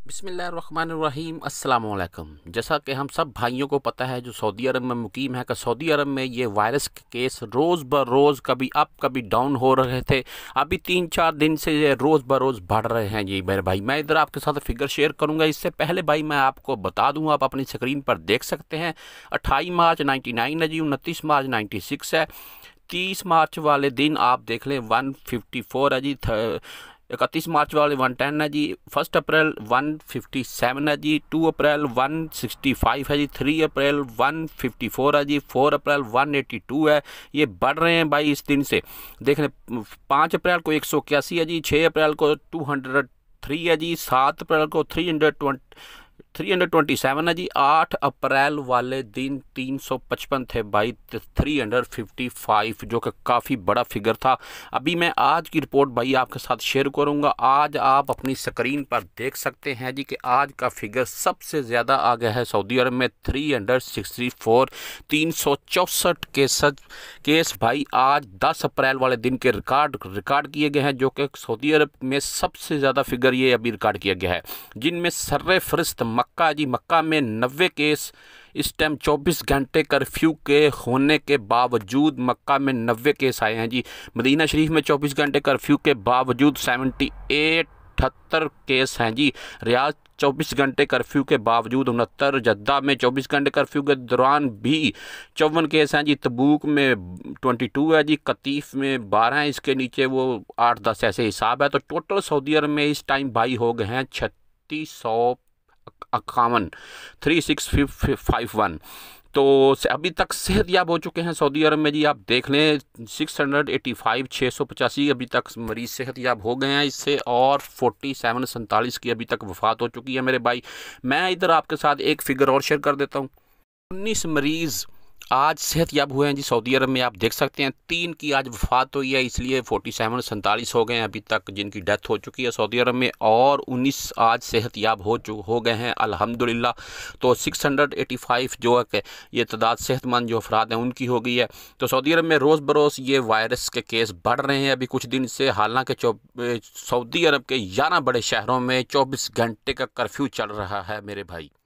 बिस्मिल्लाहिर्रहमानिर्रहीम अस्सलाम वालेकुम। जैसा कि हम सब भाइयों को पता है जो सऊदी अरब में मुकीम है कि सऊदी अरब में ये वायरस के केस रोज़ ब रोज़ कभी अप कभी डाउन हो रहे थे। अभी 3-4 दिन से ये रोज़ ब रोज़ बढ़ रहे हैं। जी मेरे भाई, मैं इधर आपके साथ फिगर शेयर करूंगा। इससे पहले भाई मैं आपको बता दूं, आप अपनी स्क्रीन पर देख सकते हैं 28 मार्च 99 है जी, 29 मार्च 96 है, 30 मार्च वाले दिन आप देख लें 154 है जी, 31 मार्च वाले 110 है जी, 1 अप्रैल 157 है जी, 2 अप्रैल 165 है जी, 3 अप्रैल 154 है जी, 4 अप्रैल 182 है। ये बढ़ रहे हैं भाई इस दिन से। देख लें 5 अप्रैल को 181 है जी, 6 अप्रैल को 203 है जी, 7 अप्रैल को 327 है जी, 8 अप्रैल वाले दिन 355 थे भाई, 355, जो कि काफ़ी बड़ा फिगर था। अभी मैं आज की रिपोर्ट भाई आपके साथ शेयर करूंगा। आज आप अपनी स्क्रीन पर देख सकते हैं जी कि आज का फिगर सबसे ज़्यादा आ गया है सऊदी अरब में 364, 364 केस भाई आज 10 अप्रैल वाले दिन के रिकॉर्ड किए गए हैं, जो कि सऊदी अरब में सबसे ज़्यादा फिगर ये अभी रिकॉर्ड किया गया है। जिनमें सर्वफहरिस्त मक्का जी, मक्का में 90 केस। इस टाइम 24 घंटे कर्फ्यू के होने के बावजूद मक्का में 90 केस आए हैं जी। मदीना शरीफ में 24 घंटे कर्फ्यू के बावजूद 78 केस हैं जी। रियाद 24 घंटे कर्फ्यू के बावजूद 69, जद्दा में 24 घंटे कर्फ्यू के दौरान भी 54 केस हैं जी, तबूक में 22 है जी, कतीफ में 12 हैं, इसके नीचे वो 8-10 ऐसे हिसाब है। तो टोटल सऊदी अरब में इस टाइम भाई हो गए हैं 3651। तो अभी तक सेहतयाब हो चुके हैं सऊदी अरब में जी। आप देख लें 685 अभी तक मरीज़ सेहतयाब हो गए हैं इससे, और 47 की अभी तक वफ़ात हो चुकी है मेरे भाई। मैं इधर आपके साथ एक फिगर और शेयर कर देता हूँ। 19 मरीज़ आज सेहतयाब हुए हैं जी सऊदी अरब में। आप देख सकते हैं 3 की आज वफ़ात हुई है, इसलिए 47 हो गए हैं अभी तक जिनकी डेथ हो चुकी है सऊदी अरब में, और 19 आज सेहतयाब हो गए हैं अल्हम्दुलिल्लाह। तो 685 जो है कि ये तादाद सेहतमंद जो अफराद हैं उनकी हो गई है। तो सऊदी अरब में रोज़ बरोज़ ये वायरस के केस बढ़ रहे हैं अभी कुछ दिन से। हालांकि सऊदी अरब के 11 बड़े शहरों में 24 घंटे का कर्फ्यू चल रहा है मेरे भाई।